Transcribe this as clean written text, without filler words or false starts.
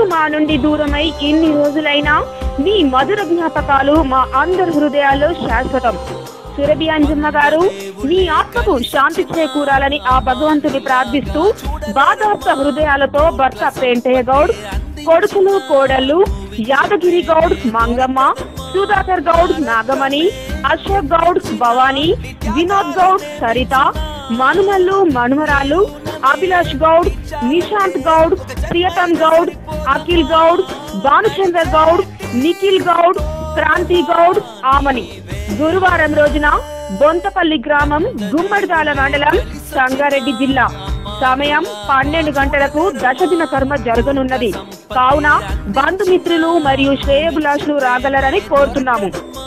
మా నుండి దూరమై ఇన్ని రోజులైనా మీ మధుర జ్ఞాపకాలు మా అందరి హృదయాల్లో శాశ్వతం. సురభి అంజమ్మ గారు, మీ ఆత్మకు శాంతి చేకూరాలని ఆ భగవంతుని ప్రార్థిస్తూ బాధాప్త హృదయాలతో భర్త పెంటయ్య గౌడ్, కొడుకులు కోడళ్లు యాదగిరి గౌడ్ మంగమ్మ, సుధాకర్ గౌడ్ నాగమణి, అశోక్ గౌడ్ భవానీ, వినోద్ గౌడ్ సరిత, మనుమల్లు మనుమరాలు, అభిలాష్ గౌడ్, నిశాంత్ గౌడ్, ప్రియతమ్ గౌడ్, అఖిల్ గౌడ్, భానుచంద్ర గౌడ్, నిఖిల్ గౌడ్, క్రాంతి గౌడ్ ఆమని. గురువారం రోజున బొంతపల్లి గ్రామం, గుమ్మడిగాల మండలం, సంగారెడ్డి జిల్లా. సమయం 12 గంటలకు దశదిన కర్మ జరగనున్నది. కావున బంధుమిత్రులు మరియు శ్రేయోభిలాషులు రాగలరని కోరుతున్నాము.